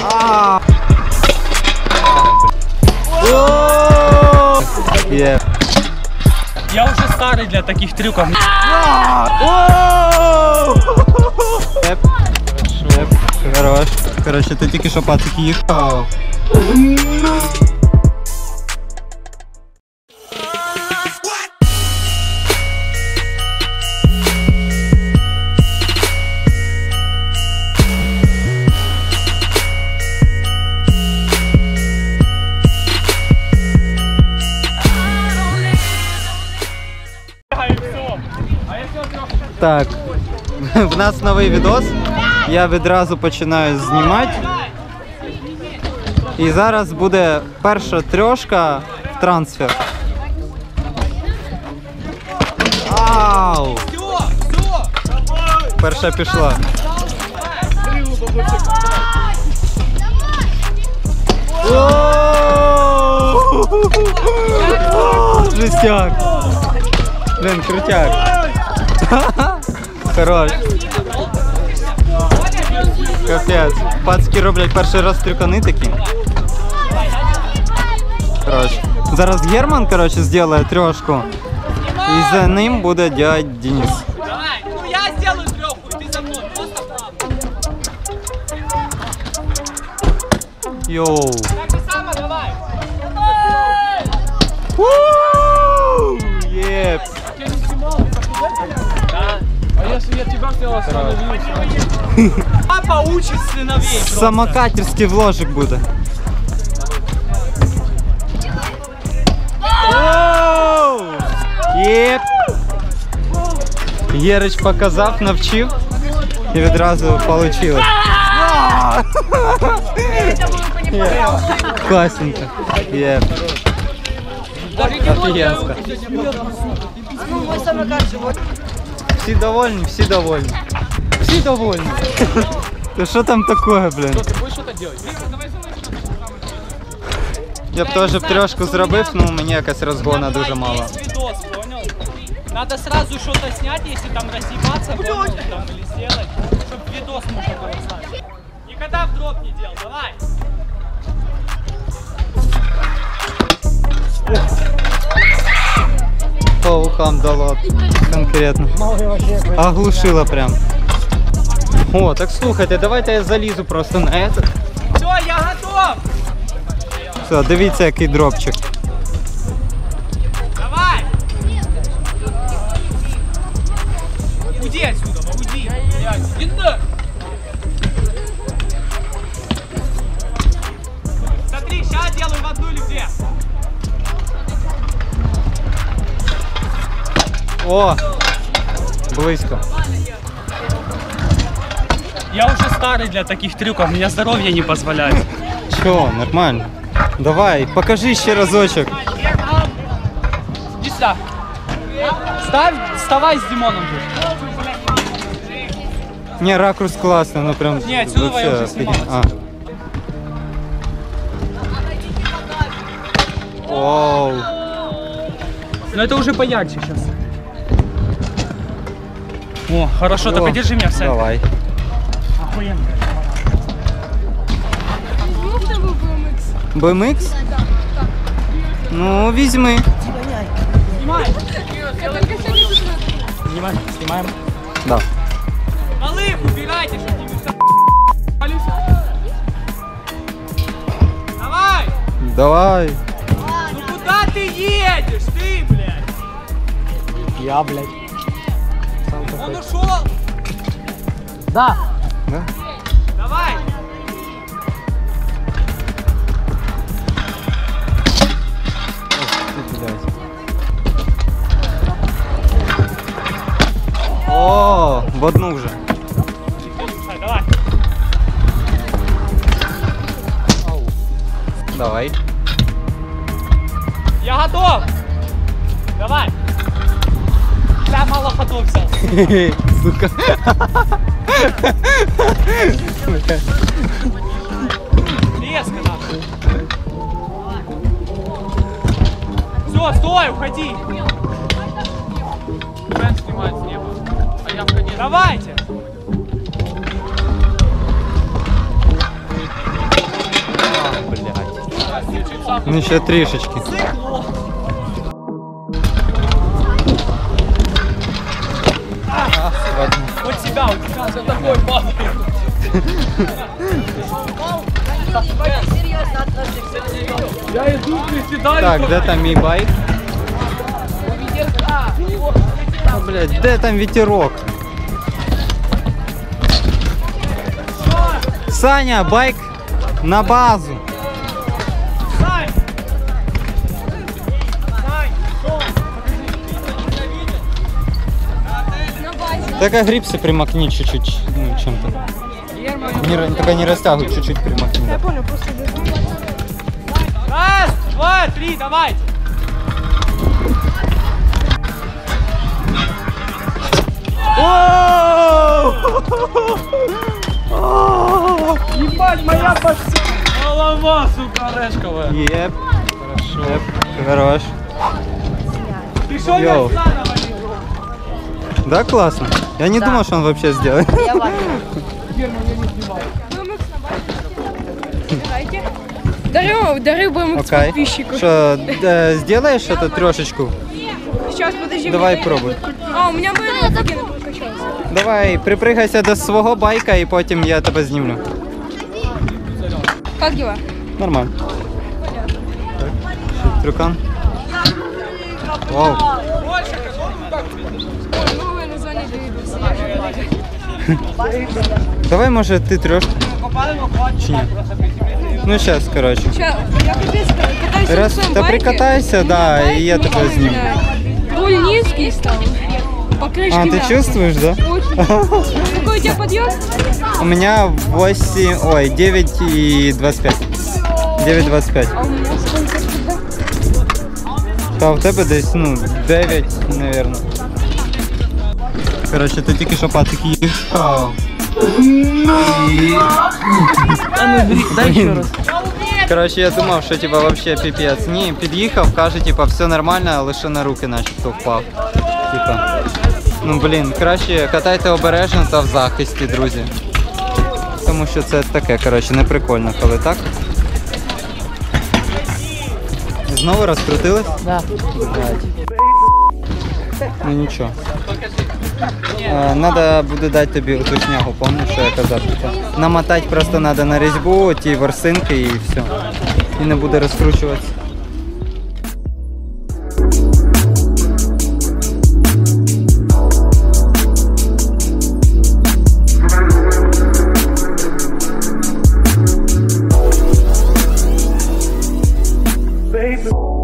Я уже старый для таких трюков. Хорош. Короче, ти тільки що пацики їхав. Так, в нас новий відос. Я відразу починаю знімати. І зараз буде перша трьошка в трансфер. Ау! Перша пішла. Жестяк. Блин, крутяк. Хорош. Капець. Пацки роблять перший раз трюкани такі. Короче. Зараз Герман, короче, сделає трьошку. І за ним буде дядь Денис. Давай, ну я сделаю трёху, ты за мной, просто правда. Йоу. Так же само, давай. Еп. А если я тебя хотел остановить? Папа учит сыновей. Самокатерський вложик буде. Єп! Єрич показав, навчив і відразу вийшло. Класненько. Єп. Офігенсько. Всі довольні, всі довольні. Всі довольні. Та що там таке, блін? Я б теж трьошку зробив, ну мені якась розгона дуже мало. Надо сразу что-то снять, если там разъебаться, понял, там, или сделать, чтобы видос можно было снять. Никогда в дроп не делал, давай! По ухам дало конкретно. Оглушила прям. О, так слухайте, давайте я залізу просто на этот. Все, я готов! Все, дивіться, який дропчик. Давай! Уйди отсюда, уйди! Иди! Смотри, сейчас делаю в одну или в две. О! Близько. Я уже старый для таких трюков, меня здоровье не позволяет. Чё, нормально. Давай, покажи ще разочек. Иди сюда. Вставай с Димоном тут. Не, ракурс классный, ну прям... Не, отсюда я уже снимал. Оу. Но это уже поярче сейчас. О, хорошо, только держи меня в центре. Давай. Охуенно. BMX? Ну, візьми. Снимай. Снимаем. Да. Малых убирайте, чтобы не мешали. Давай. Давай. Ну куда ты едешь, ты, блядь? Я, блядь. Он ушел. Да. Да? Давай. О, в одну вже. Давай. Давай. Я готов. Давай. Да, мало ходов взял. Сука. Резко нахуй. Все, стой, уходи. Фэн снимает с неба. А я в конец. Давайте. Ну ще трішечки. Ладно. Вот тебя, за такой папа. Я иду, приседаю. Так, де там мій байк? О, блядь, де там ветерок? Саня, байк на базу. Сань! Сань, что? Так, а грипсы примакни чуть-чуть, ну, чем-то. Только не растягивай, чуть-чуть примакни. Я понял, просто Раз, два, три, давайте. Ебать, моя голова, сука, орешковая. Еп, Хорошо. хорош. Ты что, Йоу. я заново не Да, классно. Я не думал, что он вообще сделает. Дарю будем Окей. подписчику. Что, сделаешь эту трешечку? Сейчас, подожди. Давай мне- пробуй. А, у меня был офигенно прокачался. Давай, припригайся до свого байка і потім я тебе знімлю. Как дела? Нормально. Так, ще трюкан. Вау. Новое название двигателя. Давай, може, ти трешку? Чи ні? Ну, зараз, коротше. Сейчас, я капец катаюсь Раз, на своем та байке. прикатайся, У меня да, байк і я тебе не зніму. знаю. Руль низкий стал. Покрышки А, ты мягкие. чувствуешь, да? Очень. Какой у тебя подъем? У меня 8, ой, 9,25. 9,25. А у меня сколько тогда? Та у тебе десь, ну, 9, наверное. Коротше, ти тільки що патики їхав. Дай еще раз. Коротше, я думав, що типа вообще піпець. Ні, під'їхав, каже, типа, все нормально, лише на руки начебто впав. Типа. Ну блін, краще катайте обережно та в захисті, друзі. Тому що це таке, коротше, не прикольно, коли так. Знову розкрутились? Да. Ну нічого. Надо буде дати тобі ту снягу, пам'ятаєш, що я казав? Типа. Намотати просто треба на різьбу, ті ворсинки і все. І не буде розкручуватися. Baby.